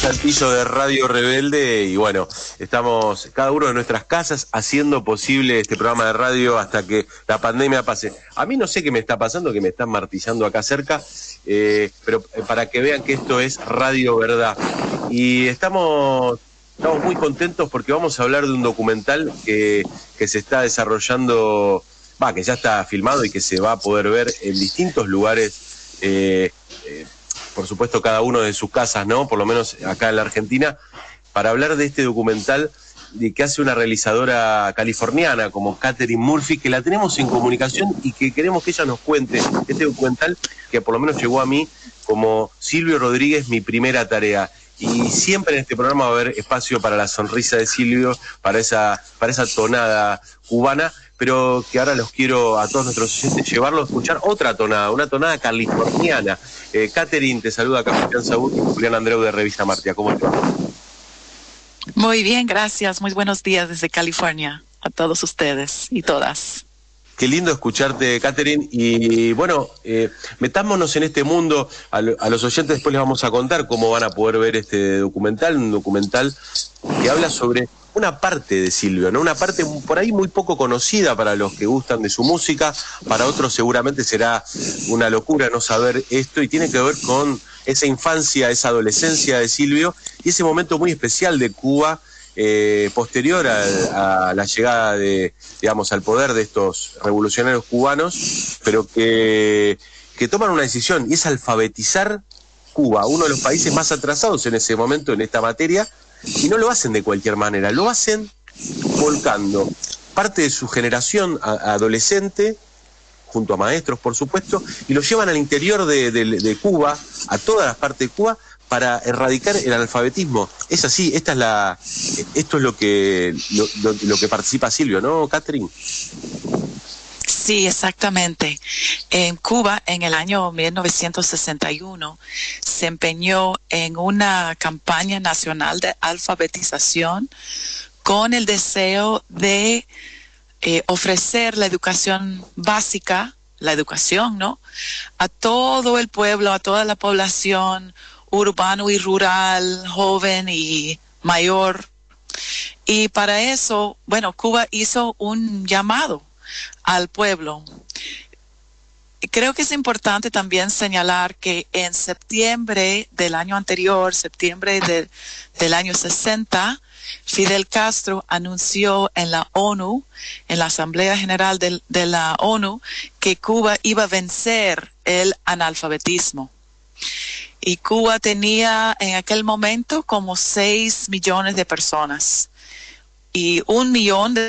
Saltillo de Radio Rebelde y bueno, estamos cada uno de nuestras casas haciendo posible este programa de radio hasta que la pandemia pase. A mí no sé qué me está pasando, que me están martillando acá cerca, pero para que vean que esto es Radio Verdad. Y estamos muy contentos porque vamos a hablar de un documental que se está desarrollando, que ya está filmado y que se va a poder ver en distintos lugares, por supuesto cada uno de sus casas, ¿no? Por lo menos acá en la Argentina, para hablar de este documental de que hace una realizadora californiana como Katherine Murphy, que la tenemos en comunicación y que queremos que ella nos cuente este documental que por lo menos llegó a mí como Silvio Rodríguez, mi primera tarea. Y siempre en este programa va a haber espacio para la sonrisa de Silvio, para esa tonada cubana, pero que ahora los quiero a todos nuestros oyentes llevarlos a escuchar otra tonada, una tonada californiana. Katherine, te saluda acá Julián Saúl y Julián Andreu de Revista Martia. ¿Cómo estás? Muy bien, gracias. Muy buenos días desde California a todos ustedes y todas. Qué lindo escucharte, Katherine. Y bueno, metámonos en este mundo. A los oyentes después les vamos a contar cómo van a poder ver este documental, un documental que habla sobre una parte de Silvio, ¿no? Una parte por ahí muy poco conocida para los que gustan de su música, para otros seguramente será una locura no saber esto, y tiene que ver con esa infancia, esa adolescencia de Silvio y ese momento muy especial de Cuba, posterior a la llegada al poder de estos revolucionarios cubanos, pero que toman una decisión, y es alfabetizar Cuba, uno de los países más atrasados en ese momento en esta materia, y no lo hacen de cualquier manera, lo hacen volcando parte de su generación adolescente, junto a maestros, por supuesto, y lo llevan al interior de Cuba, a todas las partes de Cuba, para erradicar el analfabetismo. Es así, esto es lo que participa Silvio, ¿no, Katherine? Sí, exactamente. En Cuba, en el año 1961, se empeñó en una campaña nacional de alfabetización con el deseo de ofrecer la educación básica, la educación, ¿no?, a todo el pueblo, a toda la población, urbano y rural, joven y mayor. Y para eso, Cuba hizo un llamado al pueblo. Creo que es importante también señalar que en septiembre del año anterior, del año 60, Fidel Castro anunció en la ONU, en la Asamblea General de la ONU, que Cuba iba a vencer el analfabetismo. Y Cuba tenía en aquel momento como 6 millones de personas y 1 millón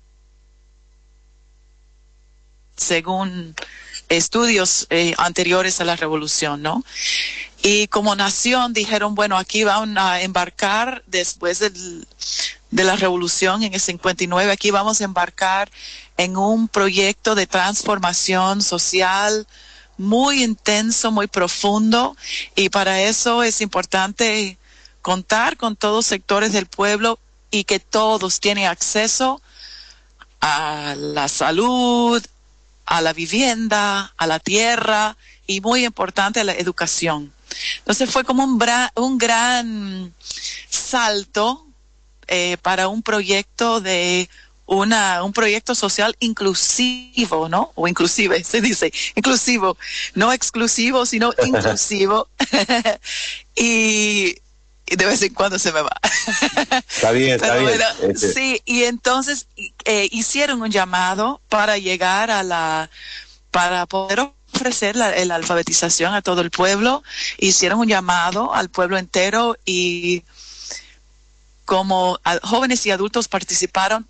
según estudios anteriores a la revolución, ¿no? Y como nación dijeron, aquí van a embarcar después de la revolución en el 59, aquí vamos a embarcar en un proyecto de transformación social muy intenso, muy profundo, y para eso es importante contar con todos sectores del pueblo y que todos tienen acceso a la salud, a la vivienda, a la tierra y, muy importante, a la educación. Entonces fue como un gran salto para un proyecto un proyecto social inclusivo, ¿no? O inclusive, se dice, inclusivo, no exclusivo, sino inclusivo. y de vez en cuando se me va. Está bien, está bien. Bueno, sí, y entonces hicieron un llamado para llegar para poder ofrecer la alfabetización a todo el pueblo. Hicieron un llamado al pueblo entero y como jóvenes y adultos participaron.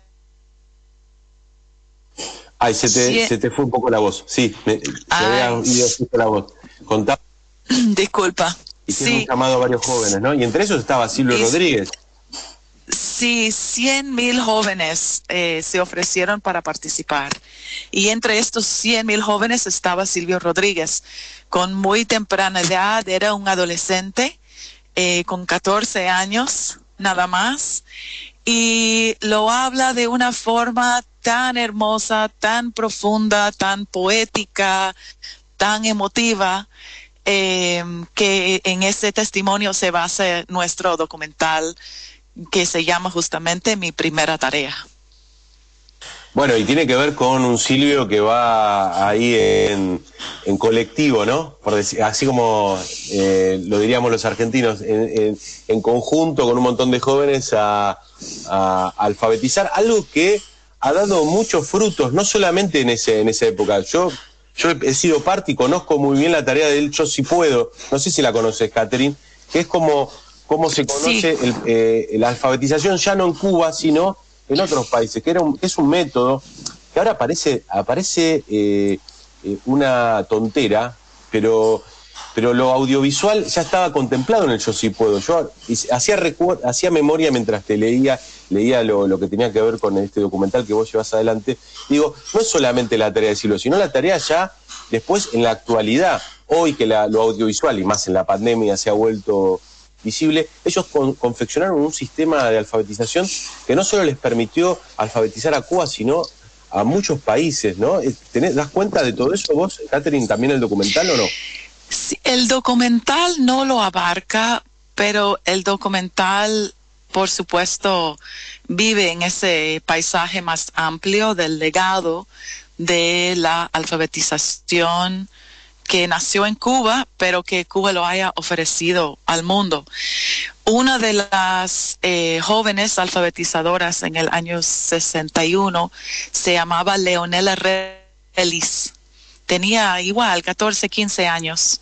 Ay, se te fue un poco la voz. Sí, se había ido la voz. Contá. Disculpa. Y que un llamado a varios jóvenes, ¿no? Y entre ellos estaba Silvio Rodríguez. Sí, 100,000 jóvenes se ofrecieron para participar. Y entre estos 100,000 jóvenes estaba Silvio Rodríguez. Con muy temprana edad, era un adolescente, con 14 años, nada más. Y lo habla de una forma tan hermosa, tan profunda, tan poética, tan emotiva. que en ese testimonio se basa nuestro documental que se llama justamente Mi Primera Tarea. Bueno, y tiene que ver con un Silvio que va ahí en colectivo, ¿no? Por decir, así como lo diríamos los argentinos, en conjunto con un montón de jóvenes a alfabetizar, algo que ha dado muchos frutos, no solamente en esa época. Yo he sido parte y conozco muy bien la tarea del Yo Sí Puedo, no sé si la conoces, Catherine, que es como se conoce la alfabetización ya no en Cuba, sino en otros países, que es un método que ahora parece una tontera, pero lo audiovisual ya estaba contemplado en el Yo Sí Puedo. Yo hacía memoria mientras te leía lo que tenía que ver con este documental que vos llevas adelante. Digo, no es solamente la tarea del siglo, sino la tarea ya después en la actualidad, hoy que lo audiovisual y más en la pandemia se ha vuelto visible, ellos confeccionaron un sistema de alfabetización que no solo les permitió alfabetizar a Cuba, sino a muchos países, ¿no? ¿Das cuenta de todo eso vos, Catherine, también el documental o no? Sí, el documental no lo abarca, pero el documental, por supuesto, vive en ese paisaje más amplio del legado de la alfabetización que nació en Cuba, pero que Cuba lo haya ofrecido al mundo. Una de las jóvenes alfabetizadoras en el año 61 se llamaba Leonela Relis. Tenía igual 14, 15 años.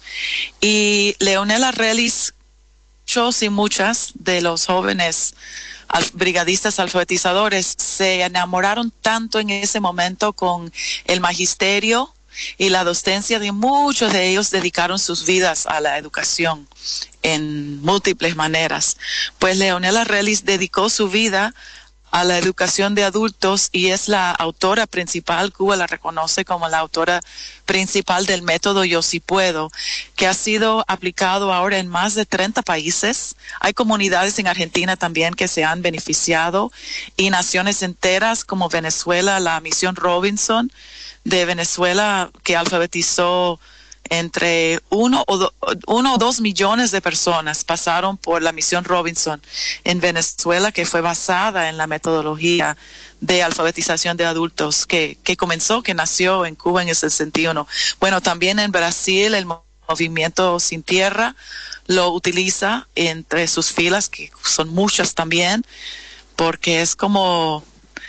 Y Leonela Relis, muchos y muchas de los jóvenes brigadistas alfabetizadores se enamoraron tanto en ese momento con el magisterio y la docencia de muchos de ellos dedicaron sus vidas a la educación en múltiples maneras. Pues Leonela Relis dedicó su vida a la educación de adultos y es la autora principal, Cuba la reconoce como la autora principal del método Yo Sí Puedo, que ha sido aplicado ahora en más de 30 países. Hay comunidades en Argentina también que se han beneficiado y naciones enteras como Venezuela, la Misión Robinson de Venezuela, que alfabetizó entre 1 o 2 millones de personas pasaron por la Misión Robinson en Venezuela, que fue basada en la metodología de alfabetización de adultos que nació en Cuba en el 61. Bueno, también en Brasil el Movimiento Sin Tierra lo utiliza entre sus filas, que son muchas también, porque es como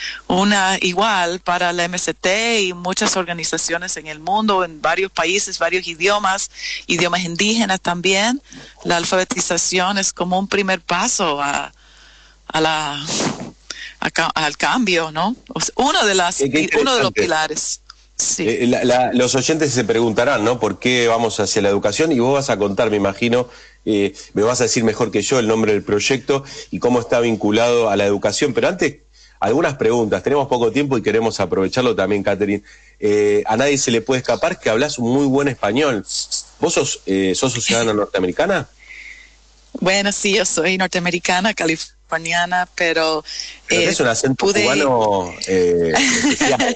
una igual para la MST y muchas organizaciones en el mundo, en varios países, varios idiomas indígenas también. La alfabetización es como un primer paso al cambio, ¿no? Uno de los pilares. Sí. Los oyentes se preguntarán, ¿no? ¿Por qué vamos hacia la educación? Y vos vas a contar, me imagino, me vas a decir mejor que yo el nombre del proyecto y cómo está vinculado a la educación. Pero antes, algunas preguntas. Tenemos poco tiempo y queremos aprovecharlo también, Catherine. A nadie se le puede escapar que hablas un muy buen español. ¿Vos sos ciudadana norteamericana? Bueno, sí, yo soy norteamericana, californiana, pero es un acento cubano especial.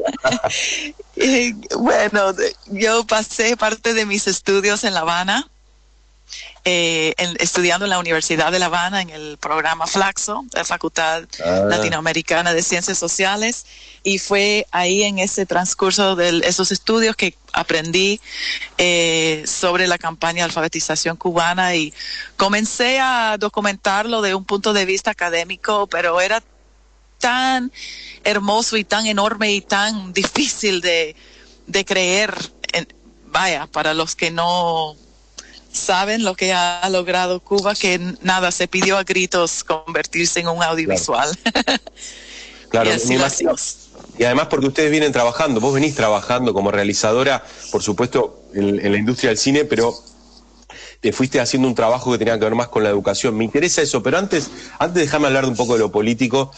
Bueno, yo pasé parte de mis estudios en La Habana, estudiando en la Universidad de La Habana en el programa Flaxo, la Facultad Latinoamericana de Ciencias Sociales, y fue ahí en ese transcurso de esos estudios que aprendí sobre la campaña de alfabetización cubana y comencé a documentarlo de un punto de vista académico, pero era tan hermoso y tan enorme y tan difícil de creer, para los que no saben lo que ha logrado Cuba, que nada, se pidió a gritos convertirse en un audiovisual. Claro, y, y además porque ustedes vienen trabajando, vos venís trabajando como realizadora, por supuesto, en la industria del cine, pero te fuiste haciendo un trabajo que tenía que ver más con la educación. Me interesa eso, pero antes déjame hablar de un poco de lo político.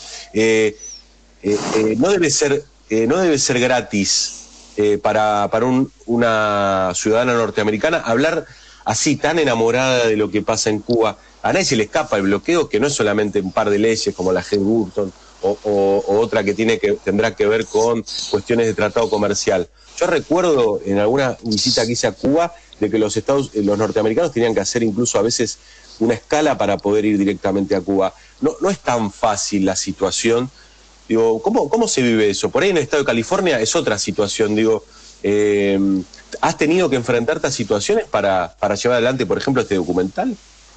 No debe ser gratis para una ciudadana norteamericana hablar así, tan enamorada de lo que pasa en Cuba. A nadie se le escapa el bloqueo, que no es solamente un par de leyes como la Burton o otra que tendrá que ver con cuestiones de tratado comercial. Yo recuerdo en alguna visita que hice a Cuba de que los norteamericanos tenían que hacer incluso a veces una escala para poder ir directamente a Cuba. No es tan fácil la situación. Digo, ¿cómo se vive eso? Por ahí en el estado de California es otra situación. Digo, ¿has tenido que enfrentarte a situaciones para llevar adelante, por ejemplo, este documental?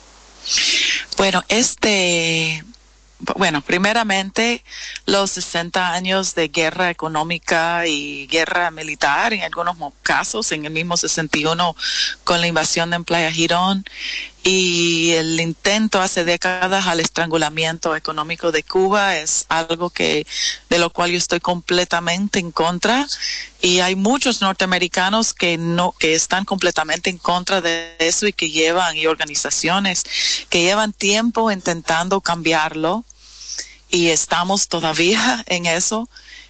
Bueno, primeramente, los 60 años de guerra económica y guerra militar, en algunos casos, en el mismo 61 con la invasión en Playa Girón, y el intento hace décadas al estrangulamiento económico de Cuba es algo de lo cual yo estoy completamente en contra, y hay muchos norteamericanos que están completamente en contra de eso y organizaciones que llevan tiempo intentando cambiarlo, y estamos todavía en eso.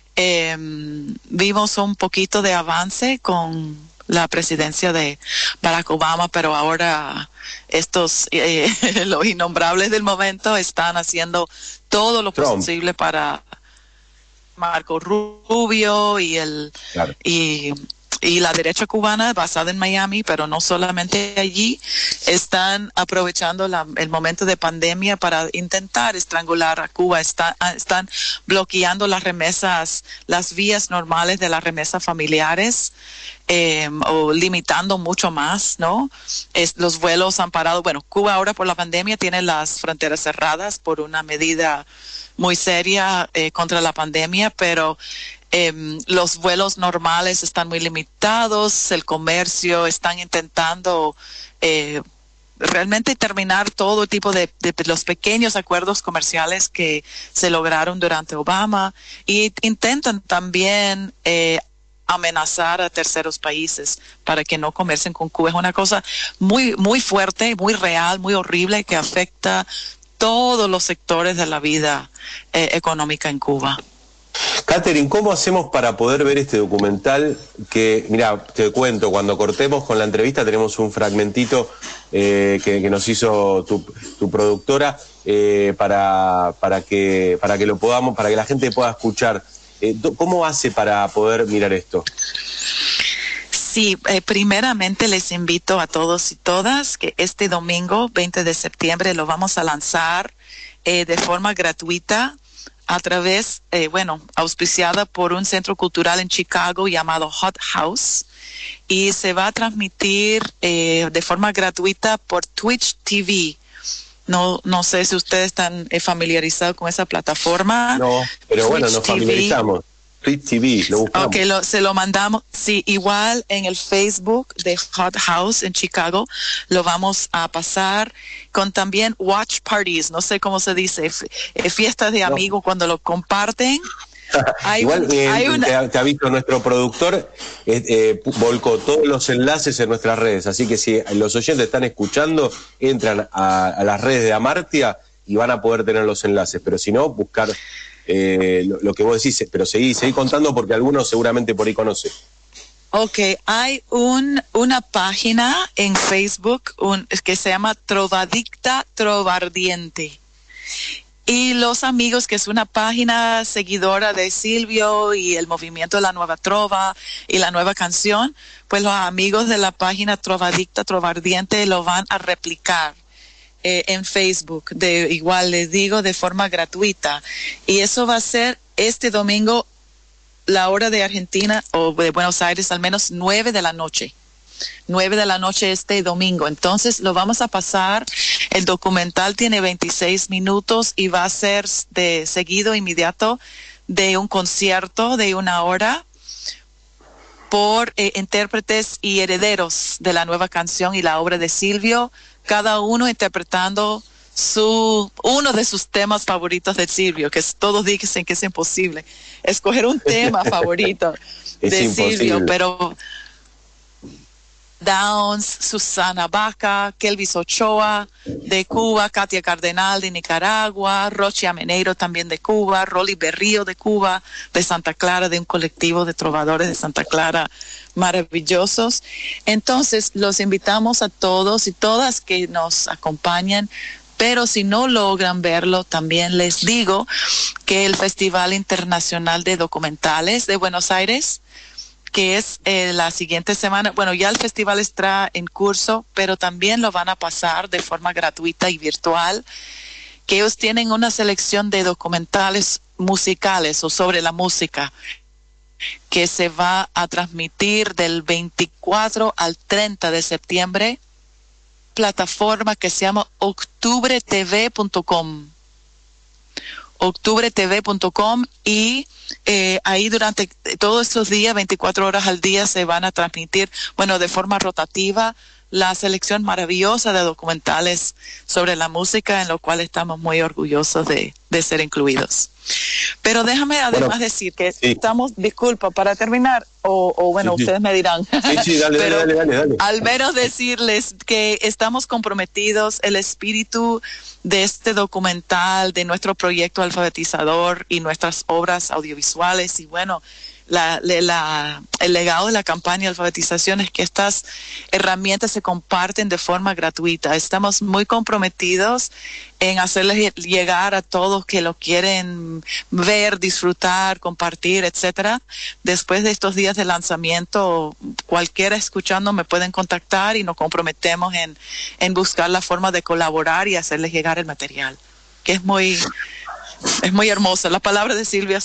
Vimos un poquito de avance con la presidencia de Barack Obama, pero ahora los innombrables del momento están haciendo todo lo Trump. posible para Marco Rubio Claro. y la derecha cubana basada en Miami, pero no solamente allí, están aprovechando el momento de pandemia para intentar estrangular a Cuba. Están bloqueando las remesas, las vías normales de las remesas familiares, o limitando mucho más, ¿no? Los vuelos han parado. Bueno, Cuba ahora por la pandemia tiene las fronteras cerradas por una medida muy seria contra la pandemia, pero los vuelos normales están muy limitados, el comercio, están intentando realmente terminar todo tipo de los pequeños acuerdos comerciales que se lograron durante Obama, y intentan también amenazar a terceros países para que no comercien con Cuba. Es una cosa muy, muy fuerte, muy real, muy horrible, que afecta todos los sectores de la vida económica en Cuba. Catherine, ¿cómo hacemos para poder ver este documental? Que, mira, te cuento, cuando cortemos con la entrevista tenemos un fragmentito que nos hizo tu productora para que lo podamos, para que la gente pueda escuchar. ¿Cómo hace para poder mirar esto? Sí, primeramente les invito a todos y todas que este domingo, 20 de septiembre, lo vamos a lanzar de forma gratuita a través, auspiciada por un centro cultural en Chicago llamado Hot House, y se va a transmitir de forma gratuita por Twitch TV. No sé si ustedes están familiarizados con esa plataforma. No, pero bueno, nos Twitch TV. familiarizamos. Twitch TV, lo buscamos. Ok, se lo mandamos. Sí, igual en el Facebook de Hot House en Chicago lo vamos a pasar, con también watch parties, no sé cómo se dice, fiestas de amigos cuando lo comparten. Igual te aviso, nuestro productor volcó todos los enlaces en nuestras redes, así que si los oyentes están escuchando, entran a las redes de Amartya y van a poder tener los enlaces, pero si no, buscar lo que vos decís, pero seguí contando porque algunos seguramente por ahí conocen. Ok, hay una página en Facebook que se llama Trovadicta Trovardiente. Y los amigos, que es una página seguidora de Silvio y el movimiento de la nueva trova y la nueva canción, pues los amigos de la página Trovadicta Trovardiente lo van a replicar en Facebook, igual les digo, de forma gratuita. Y eso va a ser este domingo, la hora de Argentina o de Buenos Aires, al menos 9 de la noche. 9 de la noche este domingo. Entonces lo vamos a pasar. El documental tiene 26 minutos y va a ser seguido inmediato de un concierto de 1 hora por intérpretes y herederos de la nueva canción y la obra de Silvio, cada uno interpretando uno de sus temas favoritos de Silvio, que todos dicen que es imposible escoger un tema favorito de Silvio, pero Downs, Susana Baca, Kelvis Ochoa de Cuba, Katia Cardenal de Nicaragua, Rochi Ameneiro también de Cuba, Rolly Berrío de Cuba, de Santa Clara, de un colectivo de trovadores de Santa Clara maravillosos. Entonces los invitamos a todos y todas que nos acompañen, pero si no logran verlo, también les digo que el Festival Internacional de Documentales de Buenos Aires, que es la siguiente semana. Bueno, ya el festival está en curso, pero también lo van a pasar de forma gratuita y virtual, que ellos tienen una selección de documentales musicales o sobre la música que se va a transmitir del 24 al 30 de septiembre, plataforma que se llama octubretv.com. octubretv.com, y ahí durante todos estos días, 24 horas al día, se van a transmitir, bueno, de forma rotativa, la selección maravillosa de documentales sobre la música, en lo cual estamos muy orgullosos de ser incluidos. Pero déjame además decir que estamos, disculpa, para terminar, bueno, ustedes me dirán. Sí, dale. Al menos decirles que estamos comprometidos, el espíritu de este documental, de nuestro proyecto alfabetizador y nuestras obras audiovisuales, y bueno, el legado de la campaña de alfabetización es que estas herramientas se comparten de forma gratuita. Estamos muy comprometidos en hacerles llegar a todos que lo quieren ver, disfrutar, compartir, etcétera. Después de estos días de lanzamiento, cualquiera escuchando me pueden contactar y nos comprometemos en buscar la forma de colaborar y hacerles llegar el material, que es muy hermoso. Las palabras de Silvio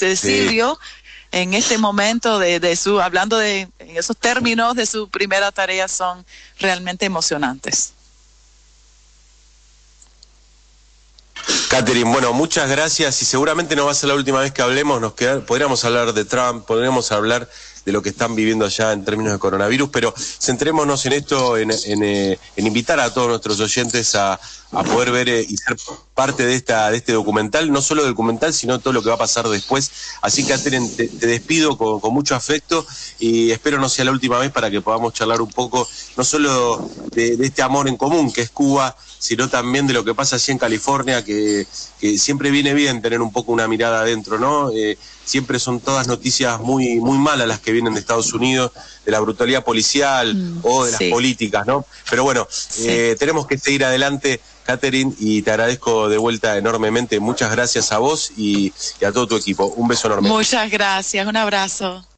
en este momento hablando en esos términos de su primera tarea, son realmente emocionantes. Catherine, bueno, muchas gracias, y seguramente no va a ser la última vez que hablemos. Podríamos hablar de Trump, podríamos hablar de lo que están viviendo allá en términos de coronavirus, pero centrémonos en esto, en invitar a todos nuestros oyentes a poder ver y ser parte de este documental, no solo del documental, sino todo lo que va a pasar después. Así que, Catherine, te despido con mucho afecto, y espero no sea la última vez, para que podamos charlar un poco, no solo de este amor en común que es Cuba, sino también de lo que pasa allí en California, que siempre viene bien tener un poco una mirada adentro, ¿no? Siempre son todas noticias muy, muy malas las que vienen de Estados Unidos, de la brutalidad policial o de las políticas, ¿no? Pero bueno, tenemos que seguir adelante, Catherine, y te agradezco de vuelta enormemente. Muchas gracias a vos y a todo tu equipo. Un beso enorme. Muchas gracias, un abrazo.